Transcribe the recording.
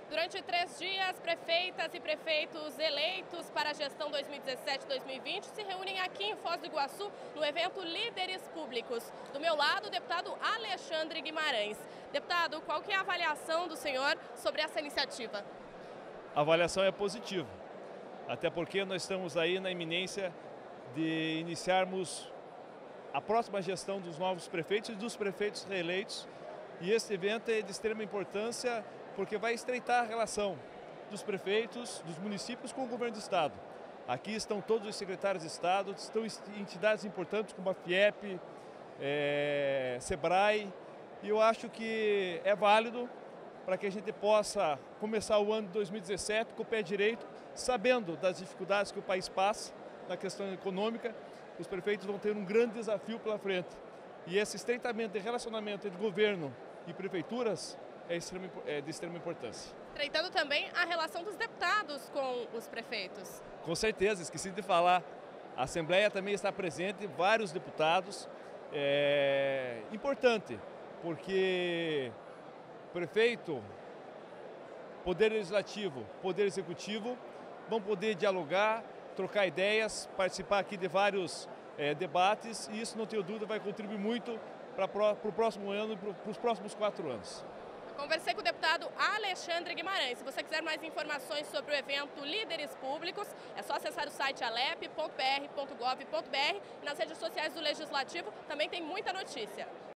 Durante 3 dias, prefeitas e prefeitos eleitos para a gestão 2017-2020 se reúnem aqui em Foz do Iguaçu no evento Líderes Públicos. Do meu lado, o deputado Alexandre Guimarães. Deputado, qual que é a avaliação do senhor sobre essa iniciativa? A avaliação é positiva, até porque nós estamos aí na iminência de iniciarmos a próxima gestão dos novos prefeitos e dos prefeitos reeleitos. E esse evento é de extrema importância porque vai estreitar a relação dos prefeitos, dos municípios com o governo do estado. Aqui estão todos os secretários de estado, estão entidades importantes como a FIEP, SEBRAE, e eu acho que é válido para que a gente possa começar o ano de 2017 com o pé direito, sabendo das dificuldades que o país passa na questão econômica. Os prefeitos vão ter um grande desafio pela frente. E esse estreitamento de relacionamento entre governo e prefeituras é de extrema importância. Estreitando também a relação dos deputados com os prefeitos. Com certeza, esqueci de falar. A Assembleia também está presente, vários deputados. É importante, porque prefeito, Poder Legislativo, Poder Executivo vão poder dialogar, trocar ideias, participar aqui de vários debates, e isso, não tenho dúvida, vai contribuir muito para o próximo ano e para os próximos 4 anos. Conversei com o deputado Alexandre Guimarães. Se você quiser mais informações sobre o evento Líderes Públicos, é só acessar o site alep.pr.gov.br. Nas redes sociais do Legislativo também tem muita notícia.